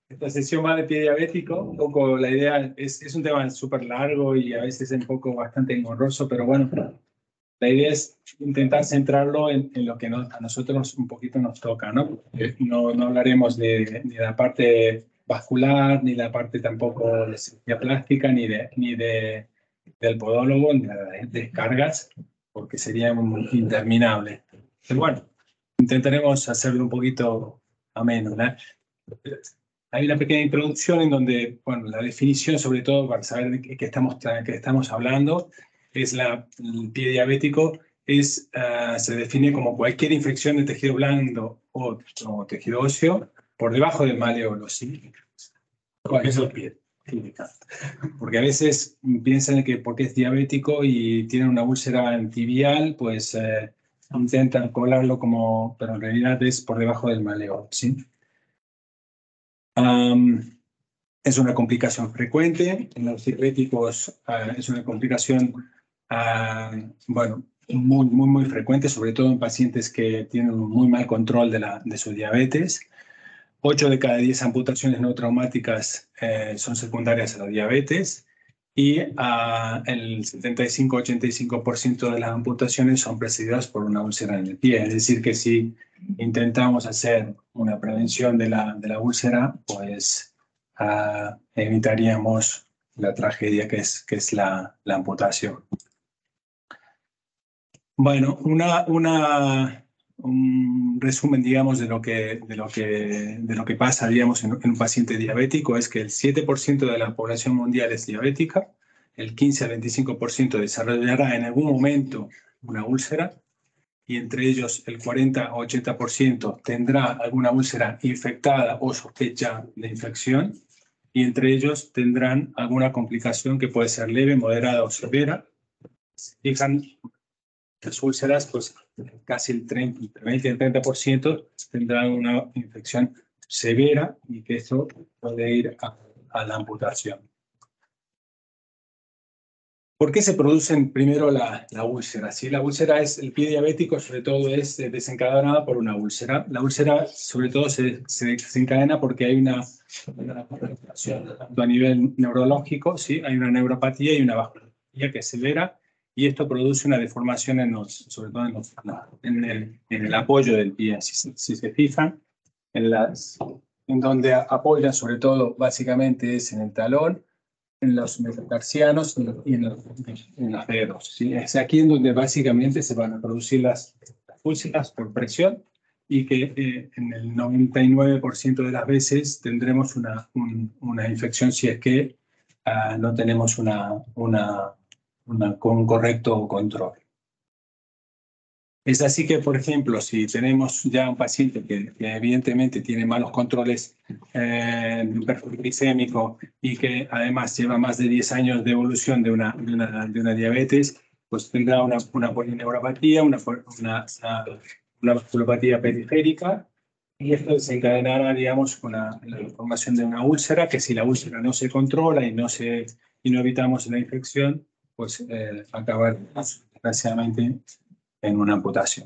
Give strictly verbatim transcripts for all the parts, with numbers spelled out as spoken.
esta sesión va de pie diabético. Un poco la idea es, es un tema súper largo y a veces un poco bastante engorroso, pero bueno, la idea es intentar centrarlo en, en lo que nos, a nosotros un poquito nos toca, ¿no? No, no hablaremos de, ni de la parte vascular, ni la parte tampoco de cirugía plástica, ni, de, ni de, del podólogo, ni de las descargas, porque sería un, interminable. Pero bueno, intentaremos hacerlo un poquito ameno, ¿no? Hay una pequeña introducción en donde, bueno, la definición, sobre todo para saber de qué estamos, qué estamos hablando, es la, el pie diabético, es, uh, se define como cualquier infección de tejido blando o, o tejido óseo por debajo del maleolo, ¿sí? ¿Cuál es el pie? Porque a veces piensan que porque es diabético y tiene una úlcera tibial, pues eh, intentan colarlo como, pero en realidad es por debajo del maleolo, ¿sí? Um, es una complicación frecuente. En los diabéticos uh, es una complicación, uh, bueno, muy, muy, muy frecuente, sobre todo en pacientes que tienen un muy mal control de, la, de su diabetes. ocho de cada diez amputaciones no traumáticas eh, son secundarias a la diabetes y uh, el setenta y cinco a ochenta y cinco por ciento de las amputaciones son precedidas por una úlcera en el pie. Es decir, que si intentamos hacer una prevención de la, de la úlcera, pues uh, evitaríamos la tragedia que es, que es la, la amputación. Bueno, una, una, un resumen, digamos, de lo que, de lo que, de lo que pasa, digamos, en, en un paciente diabético es que el siete por ciento de la población mundial es diabética, el quince al veinticinco por ciento desarrollará en algún momento una úlcera y entre ellos el cuarenta a ochenta por ciento tendrá alguna úlcera infectada o sospecha de infección y entre ellos tendrán alguna complicación que puede ser leve, moderada o severa. Fijan, las úlceras, pues casi el treinta, entre veinte y el treinta por ciento tendrán una infección severa y que eso puede ir a, a la amputación. ¿Por qué se producen primero la, la úlcera? ¿Sí? La úlcera es, el pie diabético sobre todo es desencadenada por una úlcera. La úlcera sobre todo se, se desencadena porque hay una, una tanto a nivel neurológico, ¿sí? Hay una neuropatía y una vasculopatía que es severa y esto produce una deformación en los, sobre todo en, los, en, el, en el apoyo del pie. Si, si se fijan, en, las, en donde apoyan sobre todo básicamente es en el talón, en los metatarsianos y en los, en los dedos, ¿sí? Es aquí en donde básicamente se van a producir las, las úlceras por presión y que eh, en el noventa y nueve por ciento de las veces tendremos una, un, una infección si es que uh, no tenemos una, una, una, un correcto control. Es así que, por ejemplo, si tenemos ya un paciente que, que evidentemente tiene malos controles eh, de un perfil glicémico y que además lleva más de diez años de evolución de una, de una, de una diabetes, pues tendrá una, una polineuropatía, una, una, una, una vasculopatía periférica y esto desencadenará, digamos, con la, la formación de una úlcera, que si la úlcera no se controla y no, se, y no evitamos la infección, pues eh, acabar desgraciadamente en una amputación.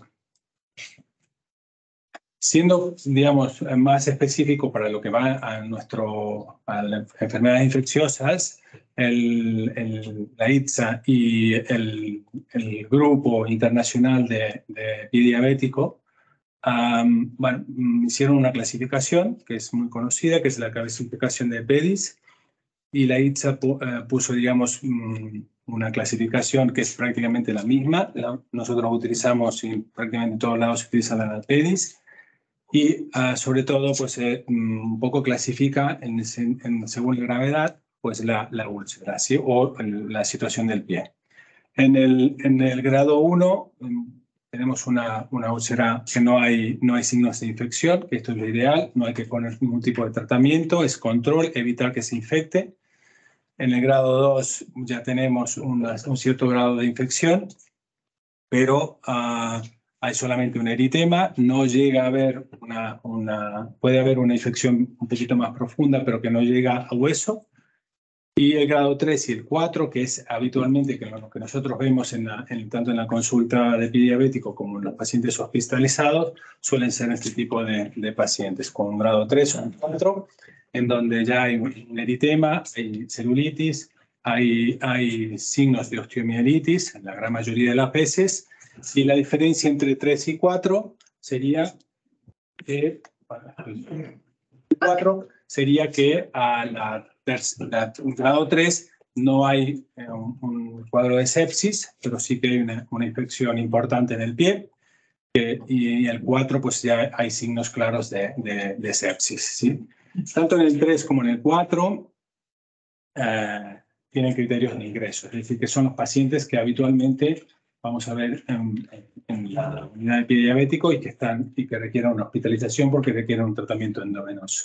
Siendo, digamos, más específico para lo que va a, nuestro, a las enfermedades infecciosas, el, el, la I T S A y el, el Grupo Internacional de, de Pie Diabético um, bueno, hicieron una clasificación que es muy conocida, que es la clasificación de PEDIS, y la I T S A uh, puso, digamos, um, una clasificación que es prácticamente la misma. La, nosotros utilizamos, y prácticamente en todos lados se utiliza la PEDIS, y uh, sobre todo, pues, eh, un poco clasifica en, en, según la gravedad, pues, la, la úlcera, ¿sí? O el, la situación del pie. En el, en el grado uno tenemos una, una úlcera que no hay, no hay signos de infección, que esto es lo ideal, no hay que poner ningún tipo de tratamiento, es control, evitar que se infecte. En el grado dos ya tenemos una, un cierto grado de infección, pero uh, hay solamente un eritema, no llega a haber una, una, puede haber una infección un poquito más profunda, pero que no llega a hueso. Y el grado tres y el cuatro, que es habitualmente que lo que nosotros vemos en la, en, tanto en la consulta de pie diabético como en los pacientes hospitalizados, suelen ser este tipo de, de pacientes con un grado tres o un cuatro. en donde ya hay un eritema, hay celulitis, hay, hay signos de osteomielitis, en la gran mayoría de las veces, y la diferencia entre tres y cuatro sería que, cuatro sería que a la, la grado tres no hay eh, un, un cuadro de sepsis, pero sí que hay una, una infección importante en el pie. Eh, y, y el cuatro, pues ya hay signos claros de, de, de sepsis, ¿sí? Tanto en el tres como en el cuatro eh, tienen criterios de ingreso, es decir, que son los pacientes que habitualmente vamos a ver en, en la unidad de pie diabético y que, están, y que requieren una hospitalización porque requieren un tratamiento endovenoso.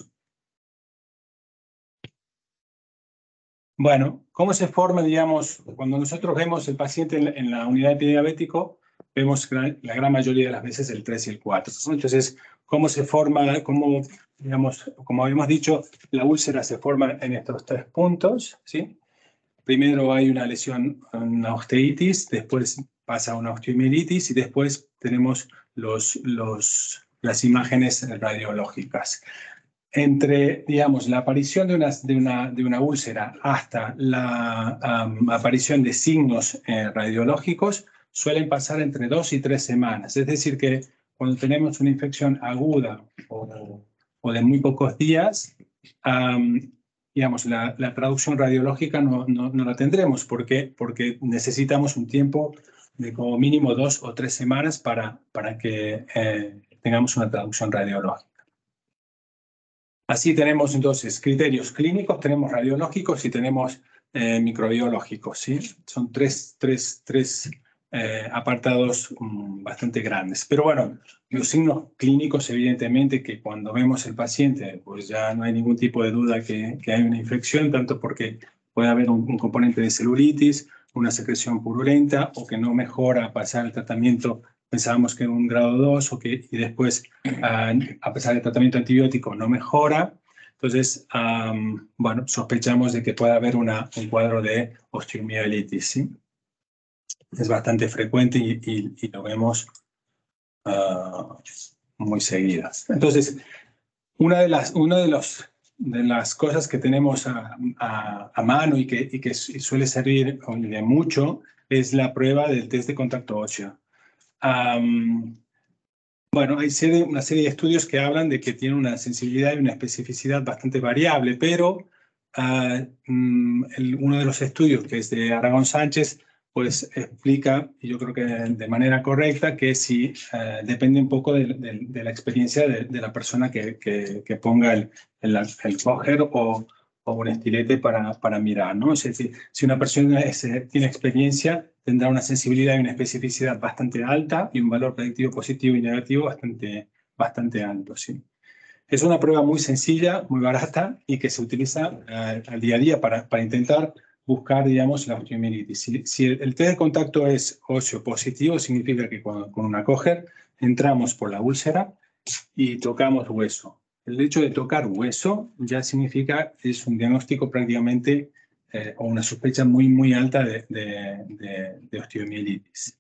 Bueno, ¿cómo se forma, digamos, cuando nosotros vemos el paciente en la, en la unidad de pie diabético? Vemos la gran mayoría de las veces el tres y el cuatro, ¿no? Entonces, ¿cómo se forma? Cómo, digamos, como habíamos dicho, la úlcera se forma en estos tres puntos, ¿sí? Primero hay una lesión, una osteitis, después pasa una osteomielitis y después tenemos los, los, las imágenes radiológicas. Entre, digamos, la aparición de una, de una, de una úlcera hasta la um, aparición de signos eh, radiológicos suelen pasar entre dos y tres semanas. Es decir, que cuando tenemos una infección aguda o, o de muy pocos días, um, digamos, la, la traducción radiológica no, no, no la tendremos. ¿Por qué? Porque necesitamos un tiempo de como mínimo dos o tres semanas para, para que eh, tengamos una traducción radiológica. Así tenemos entonces criterios clínicos, tenemos radiológicos y tenemos eh, microbiológicos, ¿sí? Son tres, tres, tres eh, apartados um, bastante grandes. Pero bueno, los signos clínicos, evidentemente, que cuando vemos el paciente, pues ya no hay ningún tipo de duda que, que hay una infección, tanto porque puede haber un, un componente de celulitis, una secreción purulenta o que no mejora a pasar el tratamiento. Pensábamos que en un grado dos o que, y después, uh, a pesar del tratamiento antibiótico, no mejora. Entonces, um, bueno, sospechamos de que puede haber una, un cuadro de osteomielitis, ¿sí? Es bastante frecuente y, y, y lo vemos uh, muy seguidas. Entonces, una de las, una de los, de las cosas que tenemos a, a, a mano y que, y que suele servir de mucho es la prueba del test de contacto óseo. Um, bueno, hay serie, una serie de estudios que hablan de que tiene una sensibilidad y una especificidad bastante variable, pero uh, um, el, uno de los estudios, que es de Aragón Sánchez, pues explica, y yo creo que de manera correcta, que sí uh, depende un poco de, de, de la experiencia de, de la persona que, que, que ponga el, el, el coger o, o un estilete para, para mirar, ¿no? Es decir, si una persona es, tiene experiencia, tendrá una sensibilidad y una especificidad bastante alta y un valor predictivo positivo y negativo bastante, bastante alto, ¿sí? Es una prueba muy sencilla, muy barata y que se utiliza uh, al día a día para, para intentar buscar, digamos, la osteomielitis. Si, si el, el test de contacto es óseo positivo, significa que con, con una coger entramos por la úlcera y tocamos hueso. El hecho de tocar hueso ya significa que es un diagnóstico prácticamente eh, o una sospecha muy, muy alta de, de, de, de osteomielitis.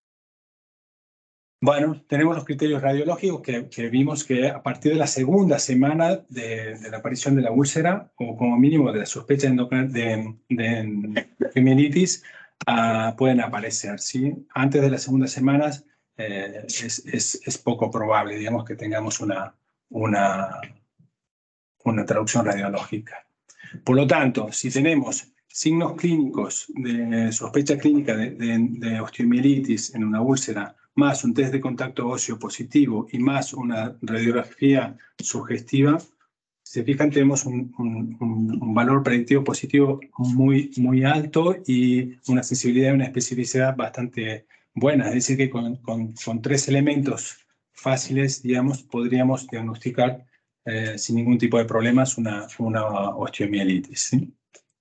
Bueno, tenemos los criterios radiológicos que, que vimos que a partir de la segunda semana de, de la aparición de la úlcera, o como mínimo de la sospecha de, de, de osteomielitis, uh, pueden aparecer, ¿sí? Antes de las segundas semanas eh, es, es, es poco probable, digamos, que tengamos una, una, una traducción radiológica. Por lo tanto, si tenemos signos clínicos de sospecha clínica de, de, de osteomielitis en una úlcera, más un test de contacto óseo positivo y más una radiografía sugestiva, si se fijan, tenemos un, un, un valor predictivo positivo muy, muy alto y una sensibilidad y una especificidad bastante buena. Es decir, que con, con, con tres elementos fáciles, digamos, podríamos diagnosticar eh, sin ningún tipo de problemas una, una osteomielitis, ¿sí?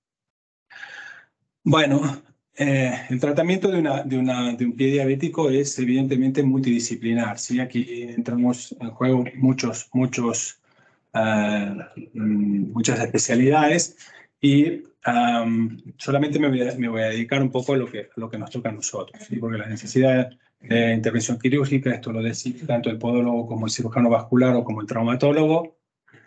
Bueno, eh, el tratamiento de, una, de, una, de un pie diabético es evidentemente multidisciplinar, ¿sí? Aquí entramos en juego muchos, muchos, uh, muchas especialidades y um, solamente me voy, a, me voy a dedicar un poco a lo que, a lo que nos toca a nosotros, ¿sí? Porque la necesidad de intervención quirúrgica, esto lo decide tanto el podólogo como el cirujano vascular o como el traumatólogo,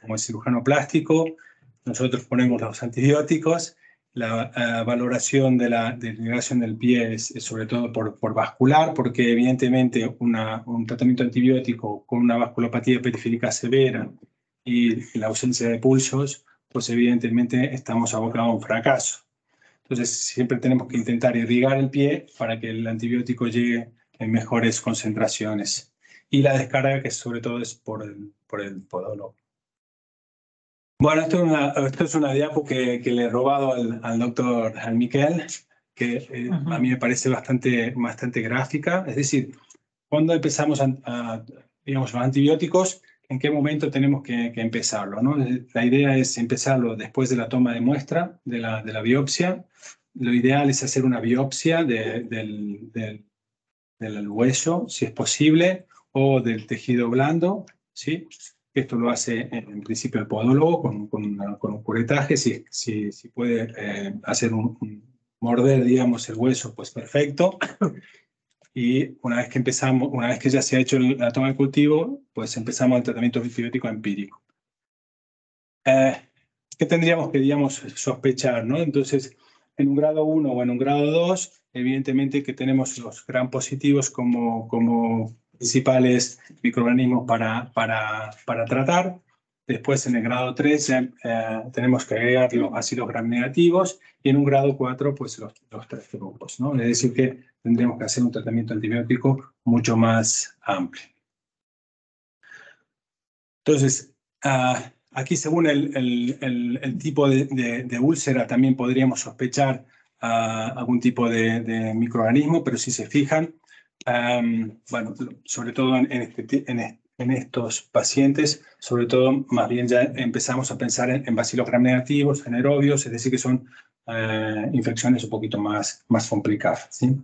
como el cirujano plástico, nosotros ponemos los antibióticos. La uh, valoración de la degeneración del pie es, es sobre todo por, por vascular, porque evidentemente una, un tratamiento antibiótico con una vasculopatía periférica severa y la ausencia de pulsos, pues evidentemente estamos abocados a un fracaso. Entonces siempre tenemos que intentar irrigar el pie para que el antibiótico llegue en mejores concentraciones. Y la descarga, que sobre todo es por el, por el podólogo. Bueno, esto es una, esto es una diapo que, que le he robado al, al doctor al Miquel, que eh, uh-huh. a mí me parece bastante, bastante gráfica. Es decir, cuando empezamos a, a, digamos, los antibióticos, ¿en qué momento tenemos que, que empezarlo, ¿no? La idea es empezarlo después de la toma de muestra, de la, de la biopsia. Lo ideal es hacer una biopsia de, del, del, del hueso, si es posible, o del tejido blando, ¿sí? Esto lo hace en principio el podólogo con, con, una, con un curetaje. Si, si, si puede eh, hacer un, un morder, digamos, el hueso, pues perfecto. Y una vez que empezamos, una vez que ya se ha hecho la toma de cultivo, pues empezamos el tratamiento antibiótico empírico. Eh, ¿Qué tendríamos que, digamos, sospechar, ¿no? Entonces, en un grado uno o en un grado dos, evidentemente que tenemos los gram positivos como, como principales microorganismos para, para, para tratar. Después, en el grado tres, eh, tenemos que agregar los ácidos gram negativos, y en un grado cuatro, pues los, los tres grupos, ¿no? Es decir, que tendríamos que hacer un tratamiento antibiótico mucho más amplio. Entonces, uh, aquí según el, el, el, el tipo de, de, de úlcera también podríamos sospechar uh, algún tipo de, de microorganismo, pero si se fijan, um, bueno, sobre todo en, este, en, en estos pacientes, sobre todo más bien ya empezamos a pensar en, en bacilos gram negativos, en aerobios, es decir, que son uh, infecciones un poquito más, más complicadas, ¿sí?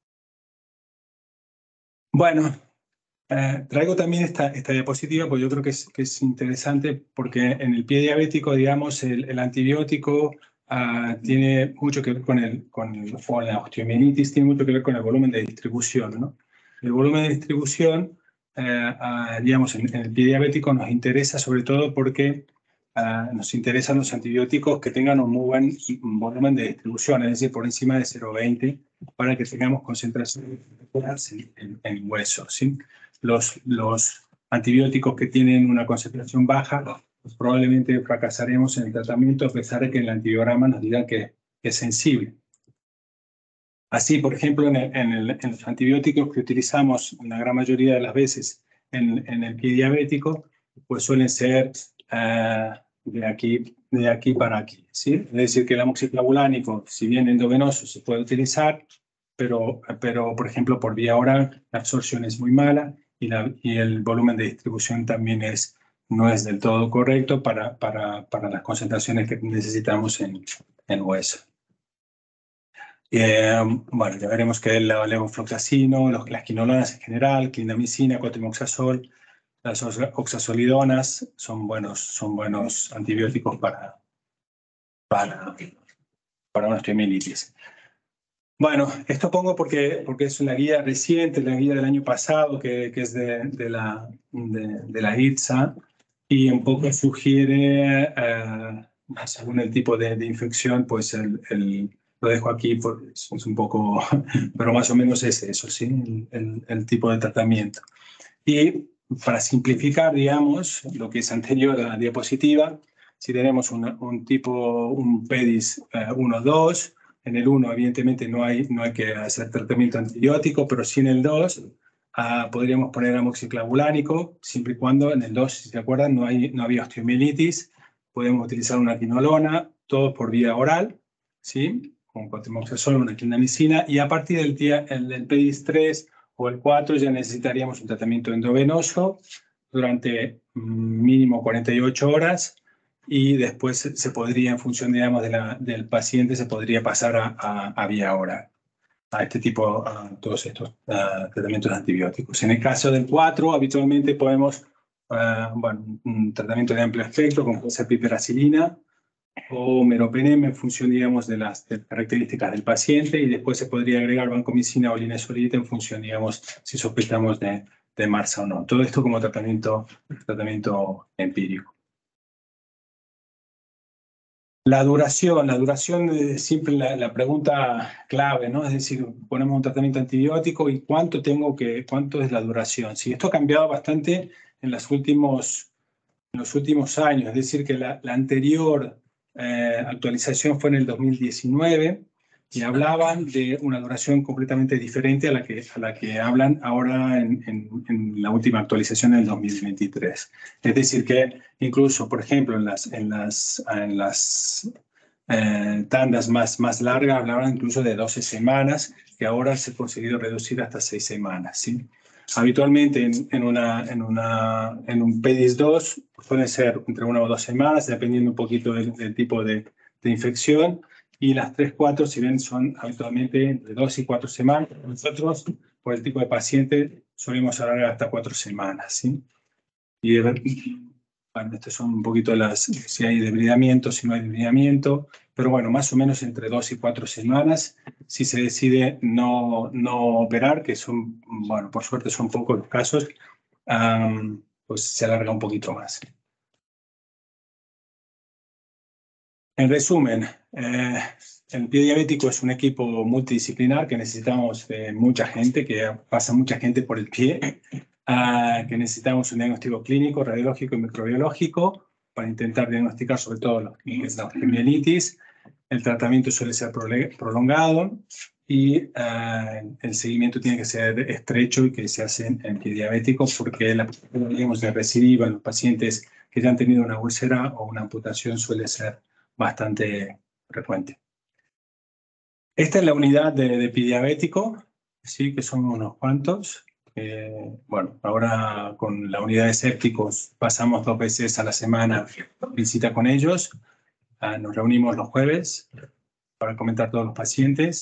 Bueno, Eh, traigo también esta, esta diapositiva porque yo creo que es, que es interesante, porque en el pie diabético, digamos, el, el antibiótico uh, tiene mucho que ver con, el, con, el, con la osteomielitis, tiene mucho que ver con el volumen de distribución, ¿no? El volumen de distribución, uh, uh, digamos, en, en el pie diabético nos interesa sobre todo porque uh, nos interesan los antibióticos que tengan un muy buen volumen de distribución, es decir, por encima de cero coma veinte, para que tengamos concentraciones en, en, en hueso, ¿sí? Los, los antibióticos que tienen una concentración baja, pues probablemente fracasaremos en el tratamiento, a pesar de que el antibiograma nos diga que, que es sensible. Así, por ejemplo, en, el, en, el, en los antibióticos que utilizamos la gran mayoría de las veces en, en el pie diabético, pues suelen ser uh, de, aquí, de aquí para aquí, ¿sí? Es decir, que el amoxiclavulánico, si bien endovenoso, se puede utilizar, pero, pero por ejemplo, por vía oral, la absorción es muy mala. Y, la, y el volumen de distribución también es, no es del todo correcto para, para, para las concentraciones que necesitamos en, en hueso. Eh, bueno, ya veremos que el levofloxacino, los, las quinolonas en general, clindamicina, cotrimoxazol, las oxazolidonas son buenos, son buenos antibióticos para, para, para una osteomielitis. Bueno, esto pongo porque, porque es una guía reciente, la guía del año pasado, que, que es de, de, la, de, de la I T S A, y un poco sugiere, eh, según el tipo de, de infección, pues el, el, lo dejo aquí, porque es un poco, pero más o menos es eso, ¿sí? El, el tipo de tratamiento. Y para simplificar, digamos, lo que es anterior a la diapositiva, si tenemos una, un tipo, un PEDIS eh, uno dos, en el uno, evidentemente, no hay, no hay que hacer tratamiento antibiótico, pero sí en el dos uh, podríamos poner amoxiclavulánico, siempre y cuando en el dos, si se acuerdan, no, hay, no había osteomielitis. Podemos utilizar una quinolona, todo por vía oral, ¿sí? Con cotrimoxazol, una clindamicina, y a partir del, día, el, del PEDIS tres o el cuatro ya necesitaríamos un tratamiento endovenoso durante mínimo cuarenta y ocho horas. Y después se podría, en función, digamos, de la, del paciente, se podría pasar a, a, a vía oral, a este tipo, a todos estos uh, tratamientos antibióticos. En el caso del cuatro, habitualmente podemos, uh, bueno, un tratamiento de amplio espectro, como puede ser piperacilina o meropenem, en función, digamos, de las, de las características del paciente, y después se podría agregar vancomicina o linezolida en función, digamos, si sospechamos de, de MARSA o no. Todo esto como tratamiento, tratamiento empírico. La duración, la duración es siempre la, la pregunta clave, ¿no? Es decir, ponemos un tratamiento antibiótico y cuánto tengo que, cuánto es la duración. Sí, esto ha cambiado bastante en, los últimos, en los últimos años, es decir, que la, la anterior eh, actualización fue en el dos mil diecinueve y hablaban de una duración completamente diferente a la que, a la que hablan ahora en, en, en la última actualización del dos mil veintitrés. Es decir, que incluso, por ejemplo, en las, en las, en las eh, tandas más, más largas hablaban incluso de doce semanas, que ahora se ha conseguido reducir hasta seis semanas, ¿sí? Habitualmente en, en, una, en, una, en un P E D I S dos suelen ser entre una o dos semanas, dependiendo un poquito del, del tipo de, de infección. Y las tres cuatro, si bien son habitualmente entre dos y cuatro semanas, nosotros, por el tipo de paciente, solemos alargar hasta cuatro semanas, ¿sí? Y bueno, estas son un poquito las, si hay debridamiento, si no hay debridamiento, pero bueno, más o menos entre dos y cuatro semanas, si se decide no, no operar, que son, bueno, por suerte son pocos los casos, um, pues se alarga un poquito más. En resumen, eh, el pie diabético es un equipo multidisciplinar que necesitamos de mucha gente, que pasa mucha gente por el pie, uh, que necesitamos un diagnóstico clínico, radiológico y microbiológico para intentar diagnosticar sobre todo los, los mielitis. El tratamiento suele ser prolongado y uh, el seguimiento tiene que ser estrecho y que se hace en, en pie diabético porque la digamos, de recidiva en los pacientes que ya han tenido una úlcera o una amputación suele ser bastante frecuente. Esta es la unidad de, de pie diabético, sí, que son unos cuantos. Eh, bueno, ahora con la unidad de sépticos pasamos dos veces a la semana visita con ellos. Ah, nos reunimos los jueves para comentar todos los pacientes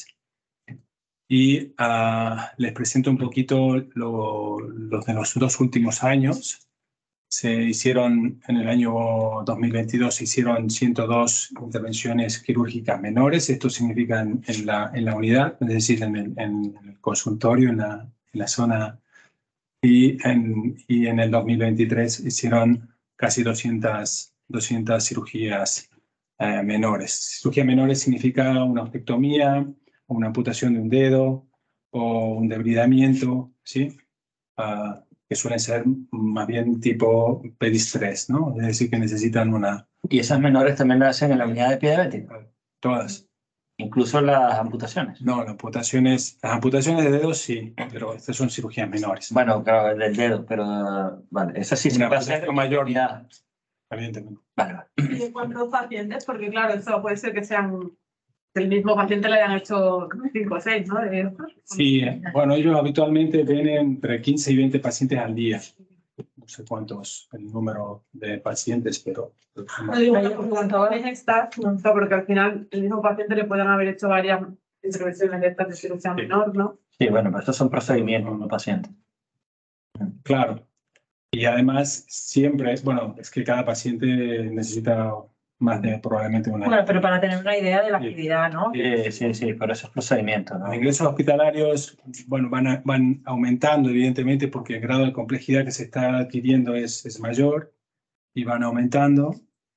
y ah, les presento un poquito lo, los de los dos últimos años. Se hicieron en el año dos mil veintidós, se hicieron ciento dos intervenciones quirúrgicas menores. Esto significa en, en, la, en la unidad, es decir, en el, en el consultorio, en la, en la zona. Y en, y en el dos mil veintitrés hicieron casi doscientas, doscientas cirugías eh, menores. Cirugía menores significa una ostectomía, o una amputación de un dedo, o un debridamiento, ¿sí? Uh, que suelen ser más bien tipo P E D I S tres, ¿no? Es decir, que necesitan una... ¿Y esas menores también las hacen en la unidad de pie diabético? Todas. ¿Incluso las amputaciones? No, las amputaciones, las amputaciones de dedos sí, pero estas son cirugías menores. Bueno, claro, del dedo, pero vale, esa sí se puede hacer mayor. Ya. Evidentemente. Vale, vale. ¿Y cuántos pacientes? Porque claro, eso puede ser que sean... el mismo paciente le hayan hecho cinco o seis, ¿no? De estos. Sí, bueno, ellos habitualmente ven entre quince y veinte pacientes al día. No sé cuántos el número de pacientes, pero... No digo, ¿cuánto es esta? No, porque al final el mismo paciente le pueden haber hecho varias intervenciones de estas de cirugía Sí. menor, ¿no? Sí, bueno, pero estos son procedimientos, no pacientes. Claro. Y además siempre, bueno, es que cada paciente necesita más de probablemente una... Bueno, pero para tener una idea de la actividad, ¿no? Sí, sí, sí, por esos procedimientos, ¿no? Los ingresos hospitalarios, bueno, van, a- van aumentando evidentemente porque el grado de complejidad que se está adquiriendo es, es mayor y van aumentando.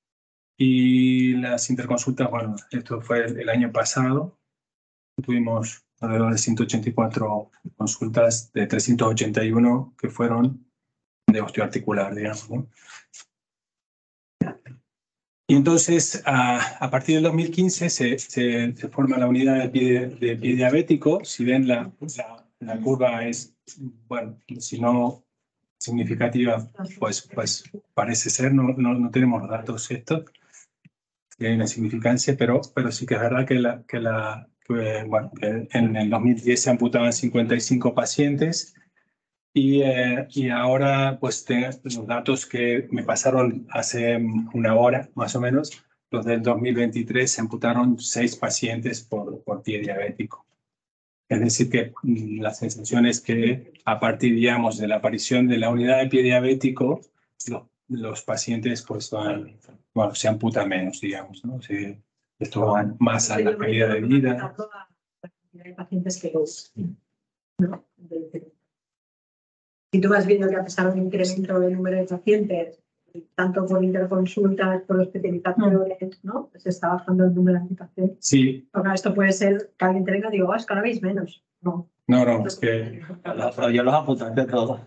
Y las interconsultas, bueno, esto fue el, el año pasado, tuvimos alrededor de ciento ochenta y cuatro consultas de trescientos ochenta y uno que fueron de osteoarticular, digamos, ¿no? Y entonces, a, a partir del dos mil quince se, se, se forma la unidad de pie, de pie diabético. Si ven la, la, la curva es, bueno, si no significativa, pues, pues parece ser, no, no, no tenemos los datos estos, que hay una significancia, pero, pero sí que es verdad que, la, que, la, que, bueno, que en el dos mil diez se amputaban cincuenta y cinco pacientes. Y, eh, y ahora, pues, tengo los datos que me pasaron hace una hora, más o menos, los del dos mil veintitrés, se amputaron seis pacientes por, por pie diabético. Es decir, que mm, la sensación es que a partir, digamos, de la aparición de la unidad de pie diabético, lo, los pacientes, pues, van, bueno, se amputan menos, digamos, ¿no? Se, esto va más a la calidad de vida. Hay pacientes que los, ¿no? Si tú vas viendo que a pesar de un incremento del número de pacientes, tanto por interconsultas, por especializaciones, ¿no? Se está bajando el número de aplicaciones. Sí, Ahora, esto puede ser que alguien te venga y diga, "Ah, es que ahora veis menos". No. no, no, es que Pero yo los apunté todos.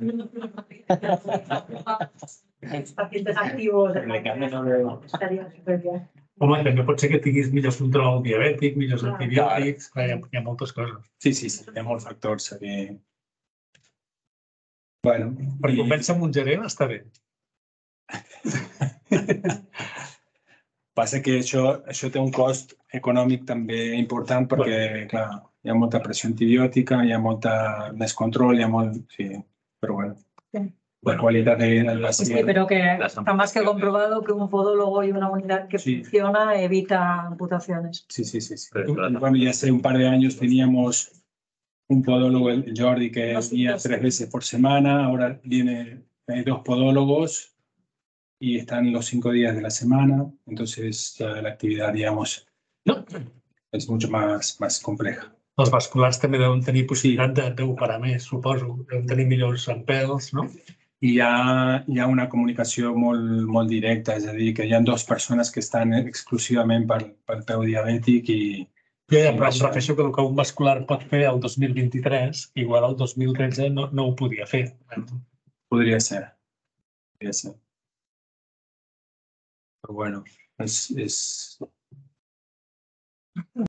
Pacientes activos. Le cambio no veo. Estaria súper bien. Home, també pot ser que tinguis millor control diabètic, millors Clar. antibiòtics, clar, hi, ha, hi ha moltes coses. sí, sí, sí, hi ha molts factors aquí. Bueno, Per i- convèncer un gerent està bé. passa que això, això té un cost econòmic també important perquè, clar, hi ha molta pressió antibiòtica, hi ha molta més control, hi ha molt... Sí, però bueno. Sí. La qualitat de, del Pues sí, pacient... pero que está más que comprobado que un podólogo y una unidad que Sí. funciona evita amputaciones. Sí, sí, sí. sí. Pero, claro. Bueno, ya hace un par de años teníamos un podólogo, el Jordi, que Los venía dos. tres veces por semana. Ahora viene, hay dos podólogos y están los cinco días de la semana. Entonces ya la actividad, digamos, No. es mucho más, más compleja. Els vasculars també deuen tenir possibilitat de- d'operar més, suposo. Deuen tenir millors empels, no? I hi ha, hi ha una comunicació molt, molt directa, és a dir, que hi ha dues persones que estan exclusivament pel, pel peu diabètic i Jo ja, però em refereixo que el que un vascular pot fer el dos mil vint-i-tres, igual el dos mil tretze no, no ho podia fer. podria ser. Podria ser. Però bueno, és, és